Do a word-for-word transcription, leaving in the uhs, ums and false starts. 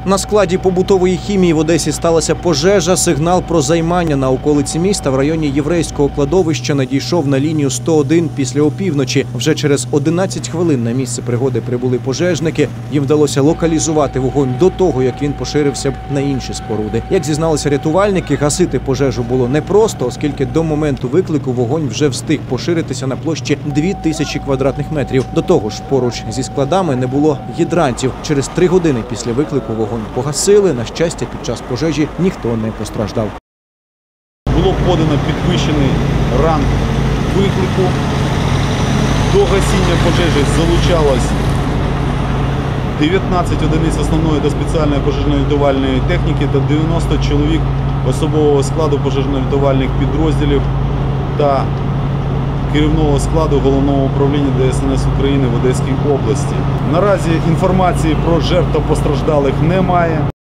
На складі побутової хімії в Одесі сталася пожежа. Сигнал про займання на околиці міста в районі єврейського кладовища надійшов на лінію сто один після опівночі. Вже через одинадцять хвилин на місце пригоди прибули пожежники. Їм вдалося локалізувати вогонь до того, як він поширився б на інші споруди. Як зізналися рятувальники, гасити пожежу було непросто, оскільки до моменту виклику вогонь вже встиг поширитися на площі дві тисячі квадратних метрів. До того ж, поруч зі складами не було гідрантів. Через три години після виклику вогонь погасили. На щастя, під час пожежі ніхто не постраждав. Було подано підвищений ранг виклику. До гасіння пожежі залучалось дев'ятнадцять одиниць основної та спеціальної пожежно-рятувальної техніки та дев'яносто чоловік особового складу пожежно-рятувальних підрозділів та керівного складу Головного управління Де Ес Ен Ес України в Одеській області. Наразі інформації про жертв та постраждалих немає.